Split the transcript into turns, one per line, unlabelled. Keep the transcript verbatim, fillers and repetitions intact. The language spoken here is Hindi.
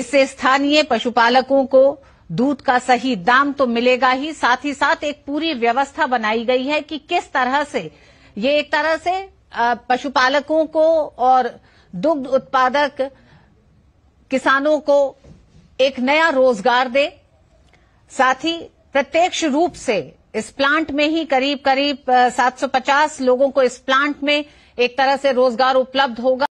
इससे स्थानीय पशुपालकों को दूध का सही दाम तो मिलेगा ही, साथ ही साथ एक पूरी व्यवस्था बनाई गई है कि किस तरह से ये एक तरह से पशुपालकों को और दुग्ध उत्पादक किसानों को एक नया रोजगार दे। साथ ही प्रत्यक्ष रूप से इस प्लांट में ही करीब करीब सात सौ पचास लोगों को इस प्लांट में एक तरह से रोजगार उपलब्ध होगा।